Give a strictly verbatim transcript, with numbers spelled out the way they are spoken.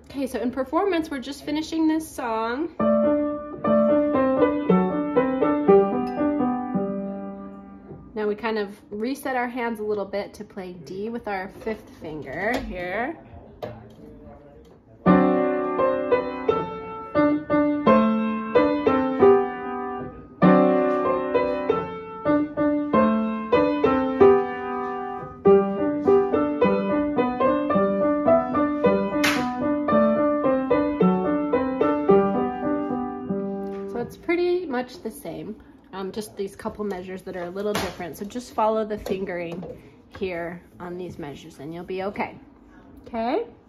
Okay, so in performance, we're just finishing this song. Now we kind of reset our hands a little bit to play D with our fifth finger here. So it's pretty much the same. Um, just these couple measures that are a little different. So just follow the fingering here on these measures and you'll be okay. Okay?